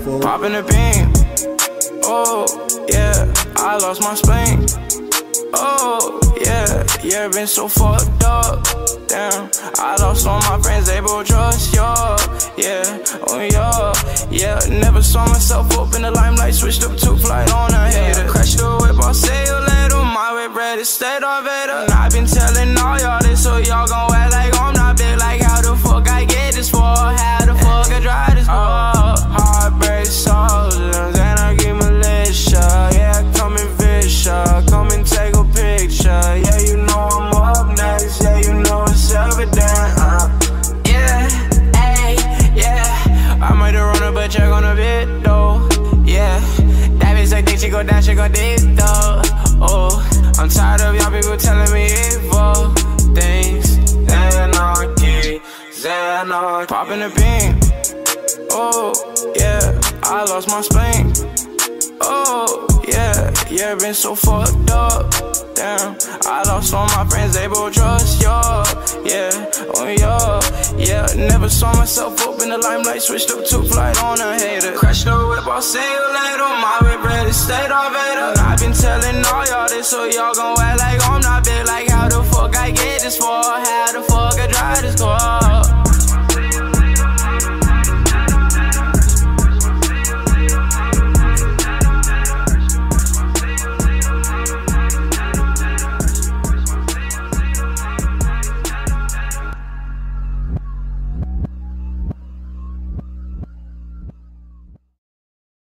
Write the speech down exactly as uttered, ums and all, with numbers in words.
fuck. Popping the beam. Oh, yeah, I lost my spleen. Oh, yeah, yeah, been so fucked up. Damn, I lost all my friends, they both trust y'all. Yeah, oh yeah, yeah, never saw myself up in the limelight. Switched up to flight on a hater. Crashed the whip, I'll say you later. My whip ready, state of it. And I've been telling all y'all this, so y'all gon' act like I'm not big. Like how the fuck I get this for? How the fuck I drive this for? Heartbreak soldiers, and I give militia. Yeah, come and vicious, come and take a picture. Yeah, you know I'm up next. Yeah, you know it's evident. Uh, yeah, hey, yeah. I might have run up, but check on a bit though. Yeah, that bitch like think she go down, she go deep though. Oh, I'm tired of y'all people telling me evil things. Xanarchy, Xanarchy. Popping the beam. Oh, yeah, I lost my spleen. Oh, yeah, yeah, been so fucked up. Damn, I lost all my friends, they both trust y'all. Yeah, oh yeah, yeah, never saw myself up in the limelight. Switched up to flight on a hater. Crashed the whip, I'll see you later. My whip ready, state of it. I've been telling all y'all this, so y'all gon' act like I'm not big. Like how the fuck I get this for?